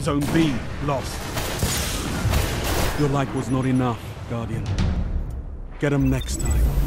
Zone B, lost. Your light was not enough, Guardian. Get him next time.